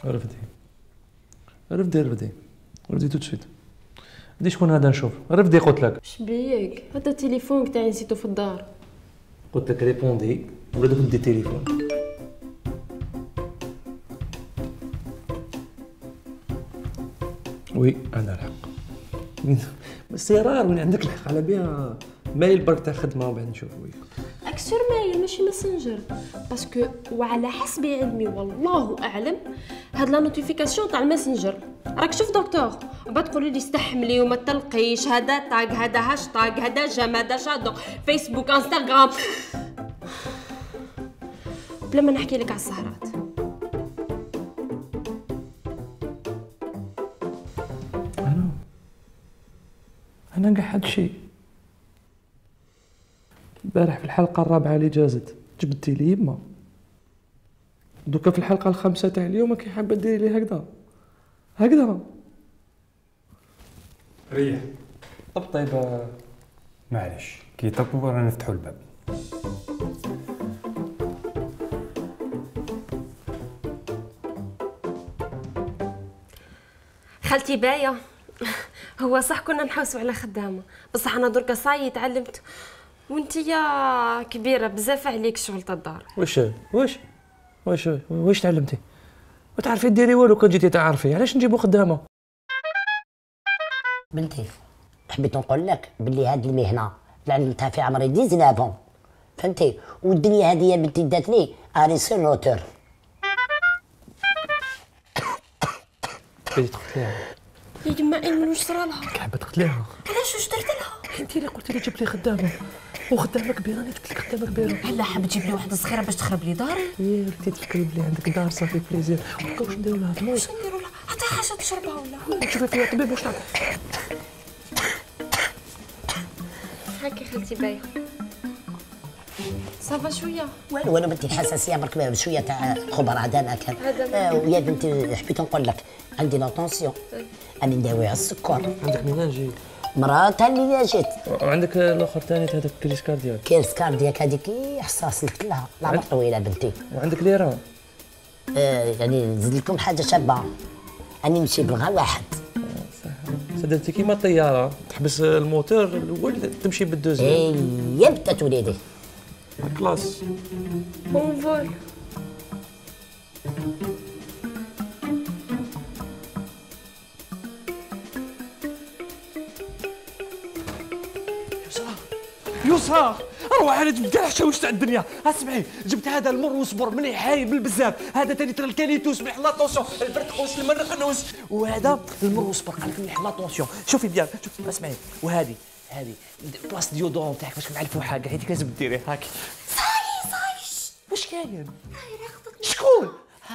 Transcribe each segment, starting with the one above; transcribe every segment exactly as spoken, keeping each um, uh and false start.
رفدي رفدي رفدي رفدي تو سويت. دي شكون هذا نشوف؟ رفدي قلت لك. اش بيك؟ هذا التليفون تاعي نسيتو في الدار. قلت لك ريبوندي ولا دوك ندي التليفون. وي انا الحق. بس رار وين عندك الحق على بها مايل برك تاع خدمه وبعد نشوف وي. اكسور مايل ماشي ماسنجر باسكو وعلى حسب علمي والله اعلم هاد لا نوتيفيكاسيون تاع الماسنجر. راك شوف دكتور وبعد تقولي لي استحملي وما تلقيش هذا تاغ هذا هاشتاغ هذا جام هذا شادو فيسبوك انستغرام بلا ما نحكي لك على السهرات. انا انا نقعد شيء البارح في الحلقه الرابعه اللي جازت جبدتي لي يما دوكا في الحلقه الخامسه تاع اليوم كي حابه ديري لي هكذا هكذا. ريح. طب طيب معليش كي يطبوا رانا نفتحوا الباب. خالتي باية هو صح كنا نحوسوا على خدامه بصح انا دركا صاي تعلمت وانت يا كبيره بزاف عليك شغل تاع الدار. واش واش واش واش تعلمتي؟ ما تعرفي ديري والو كان جيتي تعرفي علاش نجيبو خدامه؟ بنتي حبيت نقول لك باللي هذه المهنه اللي علمتها في عمري ديزنافون فهمتي والدنيا هذه يا بنتي دات لي اني سير نوتور. بديت تقتليها يا جماعه ايمن واش صرالها؟ حابه تقتليها علاش واش درت لها؟ انت اللي قلتي لي جيب لي خدامه وخدامه كبيره انا قلت لك خدامه كبيره. هلا حاب تجيب لي واحده صغيره باش تخرب لي داري؟ يا بنتي تفكري بلي عندك دار صافي بليزير وهكا واش نديرو لها تموت. واش نديرو لها؟ عطيها حاجه تشربها ولا تشوفي فيها طبيب واش نعمل؟ هاكي خالتي باية صافا شويه. والو انا بنتي الحساسيه برك بشويه تاع خبر عدنا كان آه ويا بنتي حبيت نقول لك عندي لا طونسيون راني نداوي على السكر. عندك ميناجي مرات اللي جات وعندك الاخر ثاني هذاك كريس كاردياك. كيرس كاردياك هذيك حساس لك لها العمر طويله بنتي. وعندك ليران آه يعني نزيد لكم حاجه شابه راني نمشي بلغا واحد. سدرتي كيما الطياره تحبس الموتور الاول تمشي بالدوزيام. اي يبتت وليدي كلاس بون فول. يسرى روح انا جبت كاع الحشاوش تاع الدنيا. اسمعي جبت هذا المر وصبر مليح هايل بزاف. هذا ثاني ترى الكاليتوس مليح لا طونسيون البرتقوس المرقنوس. وهذا المر وصبر قالك مليح لا طونسيون. شوفي بيان شوفي اسمعي وهذه هذه بلاص ديودون تاعك باش مع الفوحه كاع هذيك لازم ديري هاكي. صاي صاي واش كاين؟ شكون؟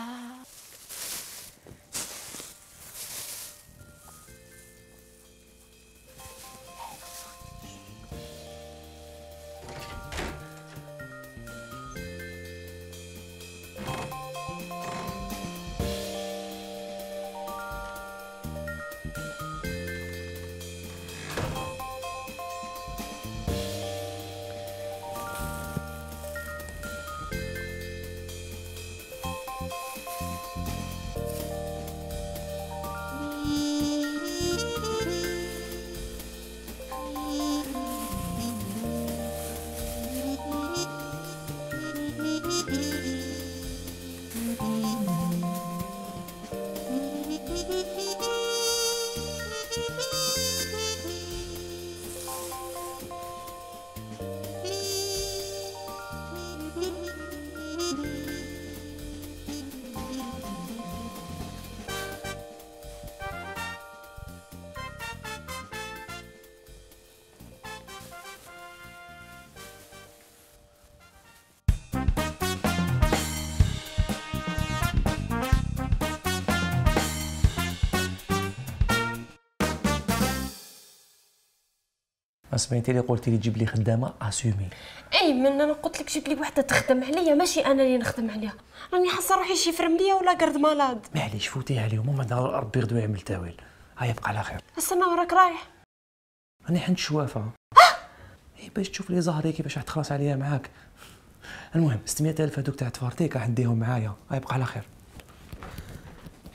سمعتي لي قلتي لي جيب لي خدامه اسومي. اي من انا قلت لك جيب لي وحده تخدم عليا ماشي انا اللي نخدم عليها. راني حاسه روحي شي فرمليه ولا قرد مالاد. معليش فوتيها عليهم ومن ربي غدوه يعمل تاويل. هيا بقى على خير. استنى وراك رايح؟ راني حنت شوافه. اي باش تشوف لي ظهري كيفاش راح تخلص عليا معاك. المهم ستمية ألف هذوك تاع تفارتيك راح نديهم معايا. هيا بقى على خير.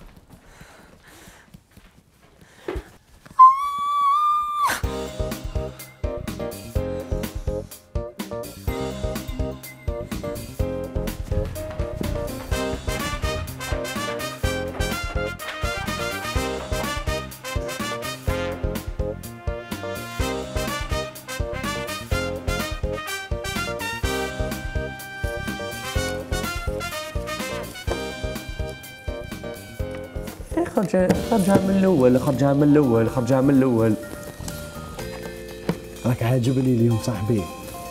خرجها خرجها من الاول خرجها من الاول خرجها من الاول. راك عاجبني اليوم صاحبي.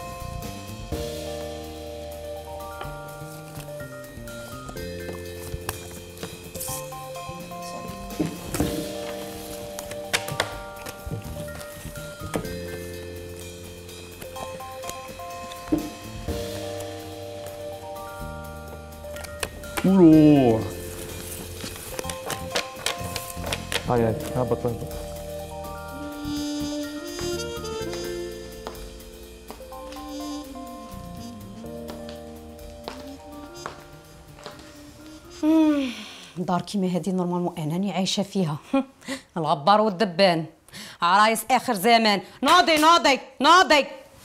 اوه هاي هاي هبط هبط. دار كيما هذه نورمالمون انني عايشه فيها. الغبار والدبان عرايس اخر زمان. ناضي ناضي ناضي.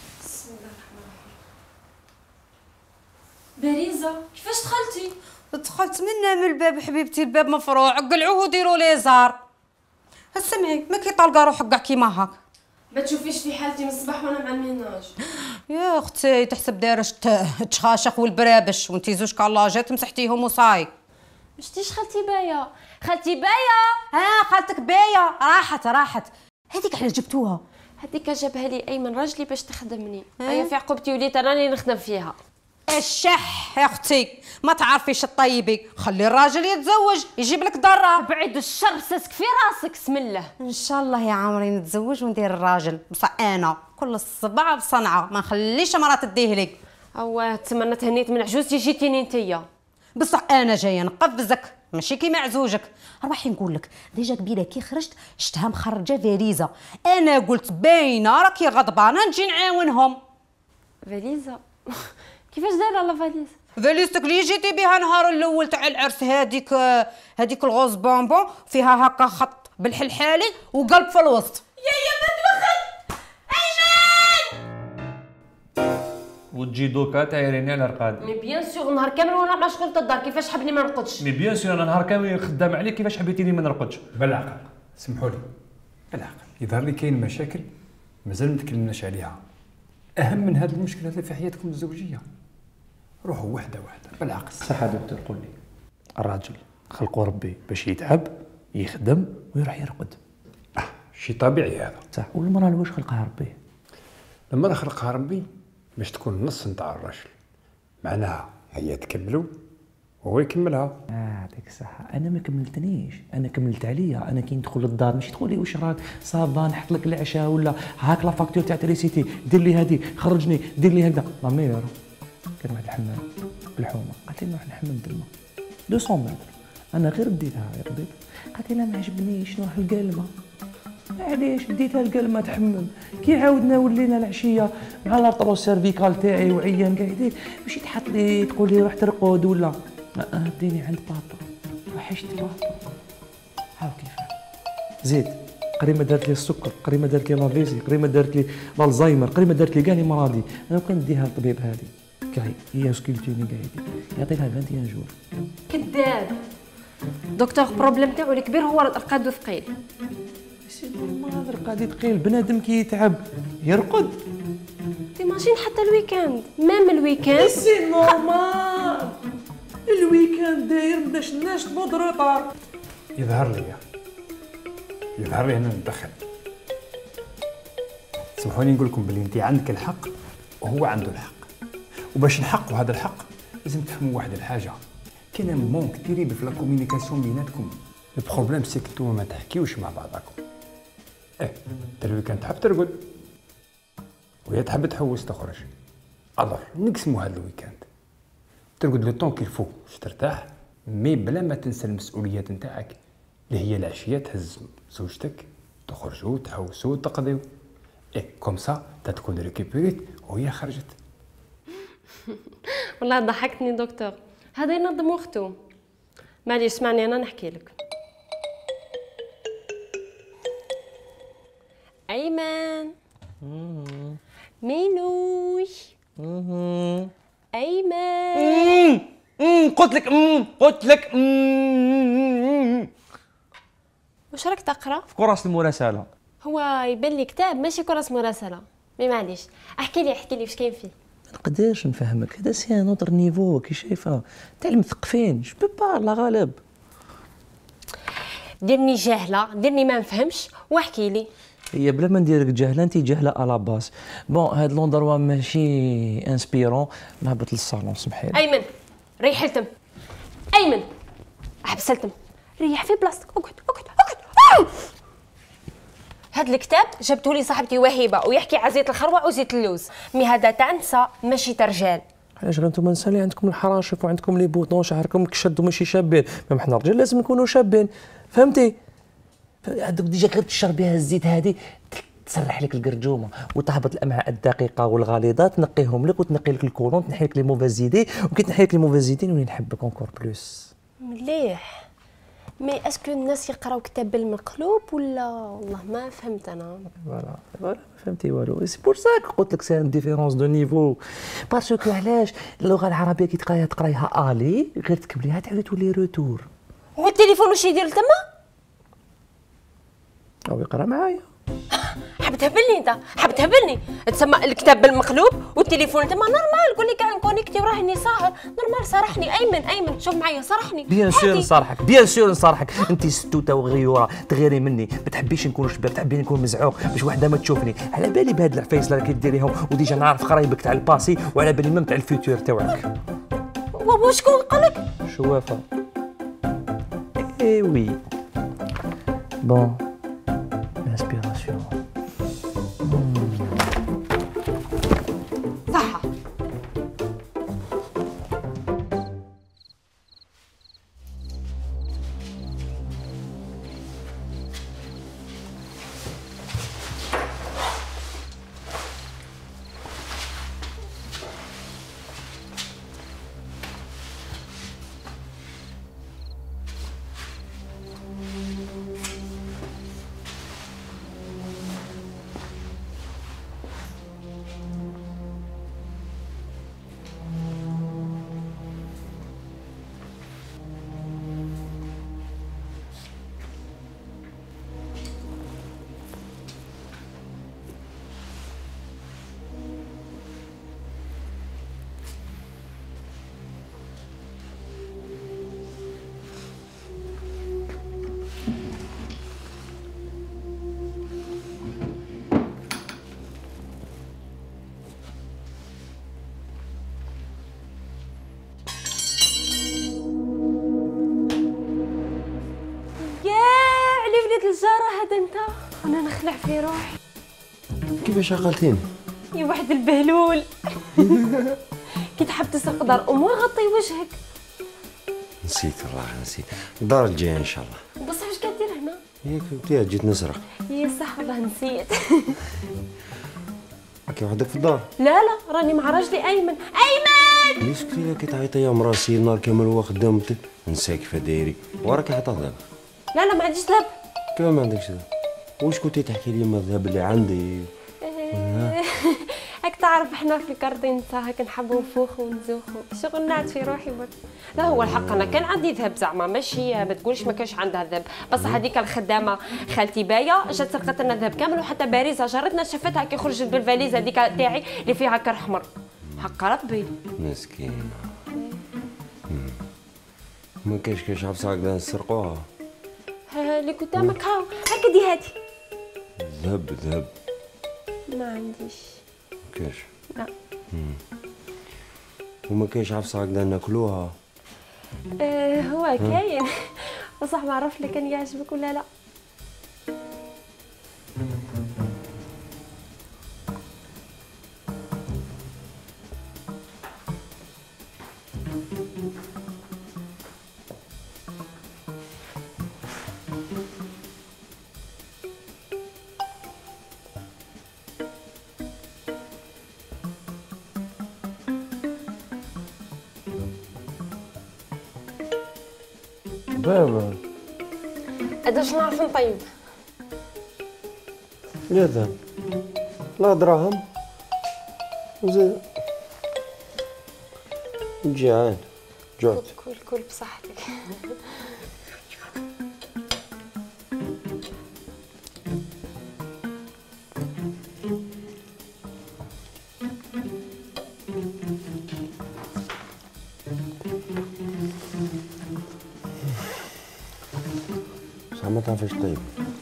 باريزة كيفاش دخلتي؟ دخلت منا من الباب حبيبتي، الباب مفروع، قلعوه وديروا لي زار. اسمعي ما كيطلقا روحك كاع كيما هاك. ما تشوفيش في حالتي من الصباح وانا مع الميناج. يا اختي تحسب دارش تشخاشخ والبرابش وانتي زوج كلاجات مسحتيهم وصاي. مشتيش خالتي بايا؟ خالتي بايا؟ ها خالتك بايا راحت راحت. هذيك على جبتوها؟ هذيك جابها لي ايمن راجلي باش تخدمني. هيا في عقوبتي وليت انا اللي نخدم فيها. الشح يا اختي ما تعرفيش الطيبي، خلي الراجل يتزوج يجيب لك ضره. بعيد الشر ساسك في راسك بسم الله. ان شاء الله يا عمري نتزوج وندير الراجل، بصح انا كل الصبع بصنعه ما نخليش مرا تديه لك. اواه تمنى تهنيت من عجوزتي جيتيني نتيا. بصح انا جايه نقفزك ماشي كيما عزوجك. روحي نقول لك ديجا قبيله كي خرجت شفتها مخرجه فاليزا، انا قلت باينه راكي غضبانه نجي نعاونهم. فاليزا كيفاش دايره لا فاليز؟ فاليزتك اللي جيتي بها نهار الاول تاع العرس، هذيك هذيك الغوز بونبون فيها هكا خط بالحلحالي وقلب في الوسط. يا يا ما توخت ايمن. وتجي دوكا تعايريني على رقاد. مي بيان سور نهار كامل وانا مع شغل الدار، كيفاش حبني ما نرقدش؟ مي بيان سور انا نهار كامل خدام عليك، كيفاش حبيتيني ما نرقدش؟ بالعقل سمحوا لي، بالعقل يظهر لي كاين مشاكل مازال ما تكلمناش عليها، اهم من هذه المشكلات اللي في حياتكم الزوجيه. روحوا وحده وحده بالعقل. صح يا دكتور، قول لي الراجل خلقوا ربي باش يتعب يخدم ويروح يرقد. اه شيء طبيعي هذا. صح. والمراه واش خلقها ربي؟ المراه خلقها ربي باش تكون نص نتاع الرجل، معناها هي تكملوا وهو يكملها. اه يعطيك الصحة، أنا ما كملتنيش، أنا كملت عليا، أنا كي ندخل للدار ماشي تقول لي واش راك صافا نحط لك العشاء ولا هاك لا فاكتور تاع تريسيتي، دير لي هذه خرجني دير لي هكذا. لا مير كان واحد الحمام بالحومة قالت لي نروح نحمم تما مئتين متر، أنا غير بديتها يا ربي، قالت لي لا ما عجبنيش نروح للقلمة. علاش بديتها القلمة تحمم، كي عاودنا ولينا العشية مع لاطرو سيرفيكال تاعي وعيان قاعدين ماشي تحط لي تقول لي روح ترقد ولا اه ديني عند بابا وحشت بابا. هاو كيف زيد قريمه دارت لي السكر، قريمه دارت لي لافيزي، قريمه دارت لي الزهايمر، قريمه دارت لي كاع لي مرضي. انا كان نديها للطبيب هذه كاي هي سكيلتيني قاعد يعطي لها واحد وعشرين جور. كذاب دكتور، بروبليم تاعو الكبير هو رقادو ثقيل. سيدي ما رقادي ثقيل، بنادم كي يتعب يرقد. تيماجين حتى الويكاند، مام الويكاند سي نورمال الويكاند داير باش الناس تنوض روطار. يظهر لي يظهر لي انا ندخل. سمحوني نقول لكم بلي انت عندك الحق وهو عنده الحق، وباش نحقوا هذا الحق لازم تفهموا واحد الحاجه، كاين مونك تيريبل في لا كوميونيكاسيون بيناتكم. البروبليم سي كو نتوما ما تحكيوش مع بعضكم. ايه انت الويكاند تحب ترقد وهي تحب تحوس تخرج، الوغ نقسموا هذا الويكاند ترقد لو طون كيل فو باش ترتاح، مي بلا ما تنسى المسؤوليات نتاعك اللي هي العشيه تهز زوجتك تخرجوا تحوسوا تقضيوا. ايه كوم سا تكون ريكيبيريت وهي خرجت. والله ضحكتني دكتور، هذا ينظم وقته. معليش اسمعني انا نحكي لك. ايمن مينوش ايمن قلت لك قلت لك واش راك تقرا؟ في كراس المراسله. هو يبان لي كتاب ماشي كراس مراسله. مي معليش احكي لي احكي لي واش كاين فيه. ما نقدرش نفهمك، هذا سي ان اوتر نيفو كي شايفه تاع المثقفين. جو بو با لا غالب. ديرني جاهله، ديرني ما نفهمش واحكي لي. هي بلا ما نديرك جاهله، انت جاهله على باس. بون هاد لوندروا ماشي انسبيرون، نهبط للصالون سمحي لي. ايمن ريح لتم، ايمن احبس لتم، ريح في بلاصتك، اقعد اقعد اقعد. هاد الكتاب جبته لي صاحبتي وهيبه ويحكي على زيت الخروع وزيت اللوز، مي هذا تاع نساء ماشي تاع رجال. علاش غير نتوما نسالي عندكم الحراشف وعندكم لي بوطون شعركم كشدوا ماشي شابين، ما حنا رجال لازم نكونوا شابين، فهمتي؟ هذوك ديجا غير تشرب بها الزيت هذه تسرح لك القرجومه وتهبط الامعاء الدقيقه والغليظه، تنقيهم لك وتنقي لك الكولون، تنحي لك لي موفازيدي، وكي تنحي لك لي موفازيدين ولي نحبك اونكور بلوس. مليح. مي اسكو الناس يقراو كتاب بالمقلوب ولا؟ والله ما فهمت انا. فوالا فوالا فهمتي والو، سي بور ساك قلت لك سي ان ديفيرونس دو نيفو، باسكو علاش اللغه العربيه كي تقرايها تقرايها الي غير تكمليها تعاود تولي روتور. هو التليفون واش يدير تما؟ او يقرا معايا. حاب تهبلني انت، حاب تهبلني. تسمى الكتاب بالمقلوب والتليفون تما نورمال، قول لي كاع نكونيكتي وراهني ساهر نورمال. صارحني ايمن، ايمن شوف معايا صارحني. بيان سور نصارحك، بيان سور نصارحك، انت ستوته وغيوره تغيري مني، ما تحبيش نكون شباب، تحبيني نكون مزعوق باش وحده ما تشوفني. على بالي بهاد العفايس اللي راكي ديريهم وديجا نعرف قرايبك تاع الباسي، وعلى بالي ميم تاع الفيتور تاعك. وشكون قال لك؟ شوافه. اي وي بون انسبيراسيون. صح. الجارة هذا انت، انا نخلع في روحي. كيفاش عقلتيني؟ يا واحد البهلول. كي تحب تسرق دار امور غطي وجهك. نسيت والله نسيت، الدار الجايه ان شاء الله. بصح واش كدير هنا؟ هي كنتي جيت نسرق. يا صح والله نسيت. راكي وحدك في الدار؟ لا لا راني مع راجلي ايمن. ايمن ليش كي كي تعيطي يا مراسي النهار كامل هو خدامتك؟ نساك كيف دايري، وراكي حاطه ذهب. لا لا ما عنديش ذهب. كيف ما عندكش ذهب؟ واش كنتي تحكي لي ما الذهب اللي عندي؟ هاك تعرف احنا في الكارتين تاع هاك نحبوا نفوخوا ونزوخوا، شغل نعت في روحي برك. لا هو الحق انا كان عندي ذهب زعما، ماشي ما تقولش ما كانش عندها ذهب، بصح هذيك الخدامه خالتي بايه جات سرقت لنا الذهب كامل، وحتى باريزه جارتنا شافتها كي خرجت بالفاليزه هذيك تاعي اللي فيها كر احمر. حق ربي مسكينه. ما كاينش كاش عفسه هكذا نسرقوها. اللي قدامك هاو هاك دي هاتي. ذهب ذهب ما عنديش. كاش؟ لا. وما كاينش عفسه هكذا ناكلوها؟ اه هو كاين بصح ما عرفش لي كان يعجبك ولا لا. بابا هذا واش نعرف نطيب. لا ذهب لا دراهم وزيد جيعان جوعت. كل كل بصحتك. ما تعرفش طيب.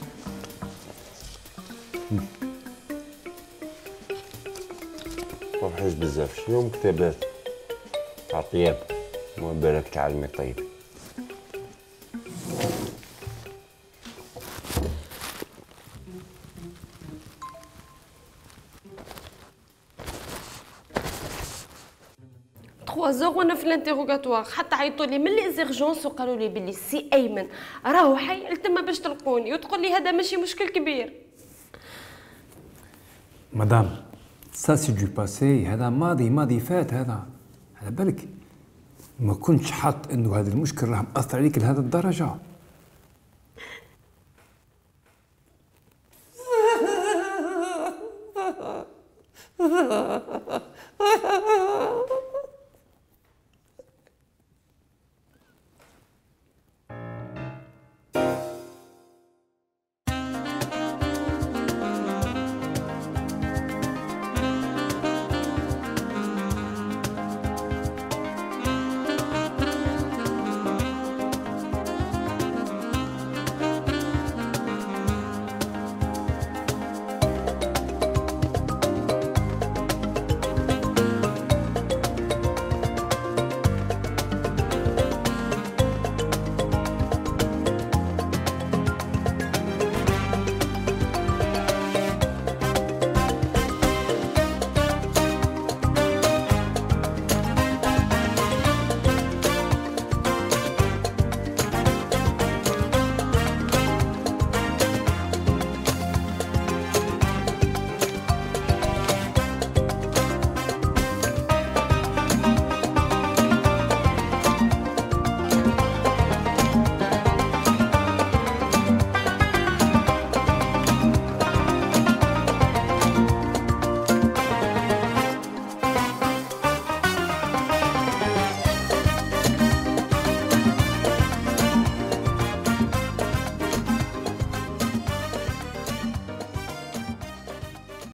ما بحاش بزاف، شنو كتابات تاع طياب، ما بالك تعلمي طيب. ثلاثة زور وانا في الانتيغوغاتوار، حتى عيطوا لي من لي زيرجونس وقالوا لي باللي سي ايمن راهو حي التما باش تلقوني، وتقول لي هذا ماشي مشكل كبير. مدام سا سي دو باسي، هذا ماضي ماضي فات. هذا على بالك ما كنتش حاط انه هذا المشكل راه مأثر عليك لهذه الدرجه.